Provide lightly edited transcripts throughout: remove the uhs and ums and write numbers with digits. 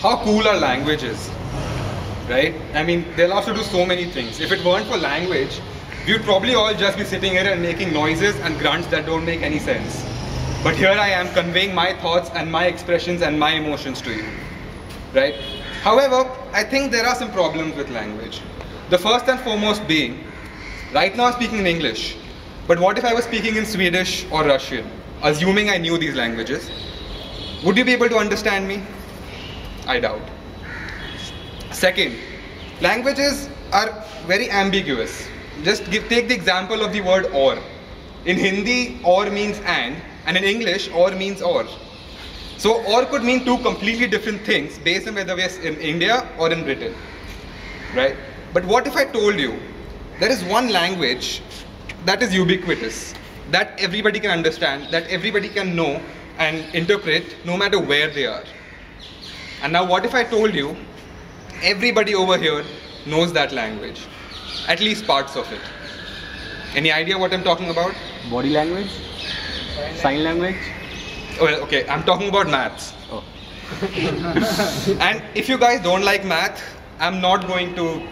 how cool our language is, right? I mean, they allow us to do so many things. If it weren't for language, we would probably all just be sitting here and making noises and grunts that don't make any sense. But here I am conveying my thoughts and my expressions and my emotions to you, right? However, I think there are some problems with language. The first and foremost being, right now I'm speaking in English, but what if I was speaking in Swedish or Russian, assuming I knew these languages? Would you be able to understand me? I doubt. Second, languages are very ambiguous. Just take the example of the word or. In Hindi, or means and in English, or means or. So, or could mean two completely different things based on whether we're in India or in Britain, right? But what if I told you there is one language that is ubiquitous, that everybody can understand, that everybody can know and interpret no matter where they are? And now what if I told you everybody over here knows that language, at least parts of it? Any idea what I'm talking about? Body language? Sign language? Well, okay, I'm talking about maths. Oh. And if you guys don't like math, I'm not going to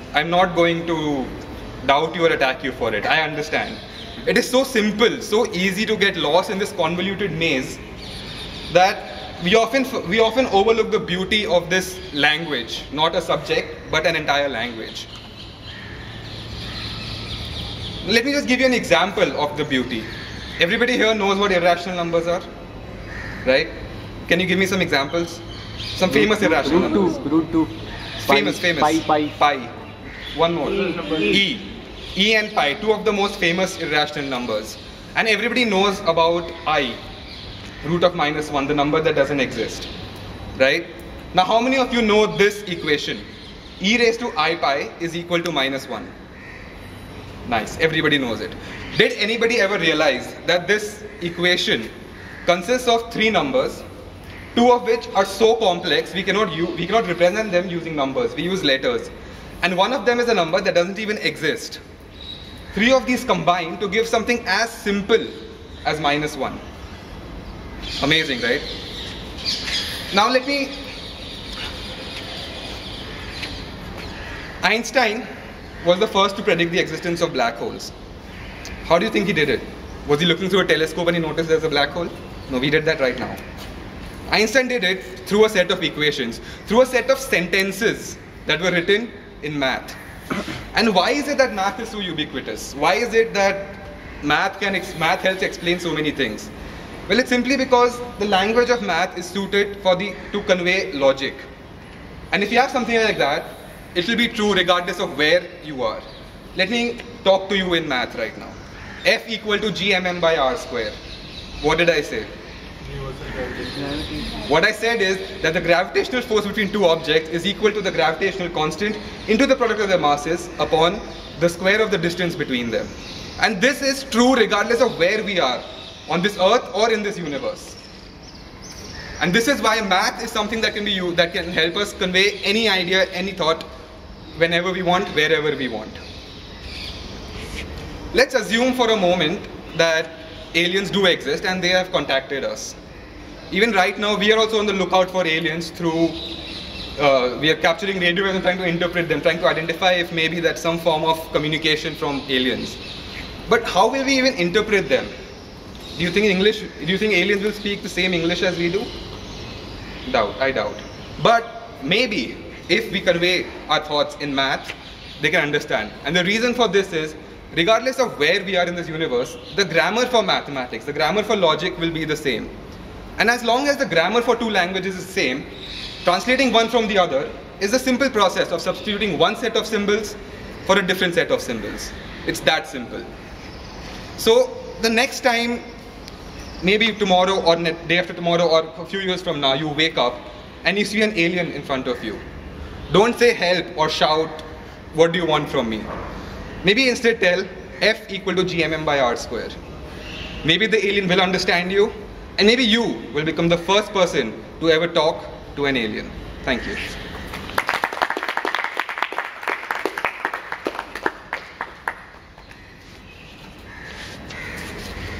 doubt you or attack you for it. I understand. It is so simple, so easy to get lost in this convoluted maze that we often overlook the beauty of this language, not a subject, but an entire language. Let me just give you an example of the beauty. Everybody here knows what irrational numbers are, right? Can you give me some examples? Some famous irrational numbers. Root 2. Famous. Pi. One more. E and pi, two of the most famous irrational numbers. And everybody knows about I, root of -1, the number that doesn't exist, right? Now, how many of you know this equation? E raised to I pi is equal to -1. Nice, everybody knows it. Did anybody ever realize that this equation consists of three numbers, two of which are so complex we cannot represent them using numbers, we use letters. And one of them is a number that doesn't even exist. Three of these combine to give something as simple as -1. Amazing, right? Now Einstein was the first to predict the existence of black holes. How do you think he did it? Was he looking through a telescope and he noticed there's a black hole? No, we did that right now. Einstein did it through a set of equations, through a set of sentences that were written in math. And why is it that math is so ubiquitous? Why is it that math helps explain so many things? Well, it's simply because the language of math is suited to convey logic. And if you have something like that, it will be true regardless of where you are. Let me talk to you in math right now. F equal to gmm by r square. What did I say? What I said is that the gravitational force between two objects is equal to the gravitational constant into the product of their masses upon the square of the distance between them. And this is true regardless of where we are, on this earth or in this universe. And this is why math is something that can help us convey any idea, any thought, whenever we want, wherever we want. Let's assume for a moment that aliens do exist and they have contacted us. Even right now, we are also on the lookout for aliens through, we are capturing radio waves and trying to interpret them, trying to identify if maybe that's some form of communication from aliens. But how will we even interpret them? Do you think aliens will speak the same English as we do? I doubt. But maybe if we convey our thoughts in math, they can understand. And the reason for this is, regardless of where we are in this universe, the grammar for mathematics, the grammar for logic will be the same. And as long as the grammar for two languages is the same, translating one from the other is a simple process of substituting one set of symbols for a different set of symbols. It's that simple. So the next time, maybe tomorrow or day after tomorrow or a few years from now, you wake up and you see an alien in front of you, don't say help or shout, what do you want from me? Maybe instead tell F equal to gmm by r square. Maybe the alien will understand you, and maybe you will become the first person to ever talk to an alien. Thank you.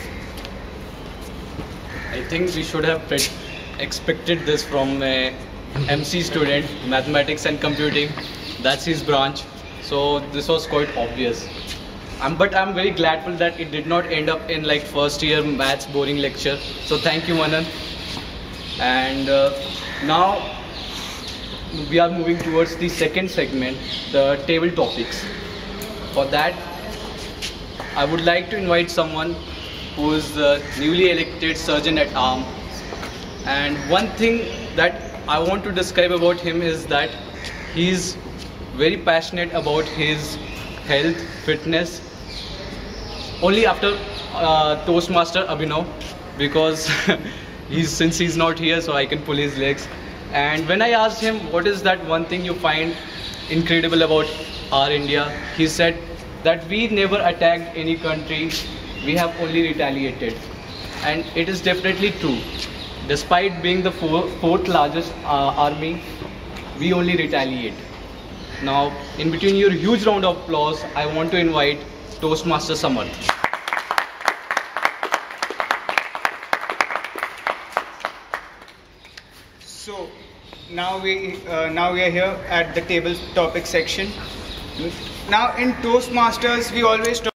I think we should have expected this from a MC student, mathematics and computing. That's his branch. So this was quite obvious. But I'm very gladful that it did not end up in like first year maths boring lecture. So thank you, Manan. And now we are moving towards the second segment, the table topics. For that, I would like to invite someone who is the newly elected surgeon at arm. And one thing that I want to describe about him is that he is very passionate about his health, fitness. Only after Toastmaster Abhinav, because since he's not here, so I can pull his legs. And when I asked him what is that one thing you find incredible about our India, he said that we never attacked any country, we have only retaliated. And it is definitely true. Despite being the fourth largest army, we only retaliate. Now, in between your huge round of applause, I want to invite Toastmaster Samarth. So now we are here at the table topic section. Now in Toastmasters we always talk